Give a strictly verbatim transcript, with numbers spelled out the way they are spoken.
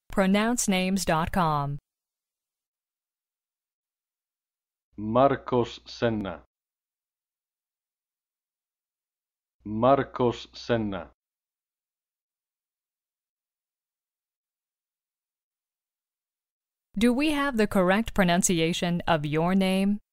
pronounce names dot com. Marcos Senna. Marcos Senna. Do we have the correct pronunciation of your name?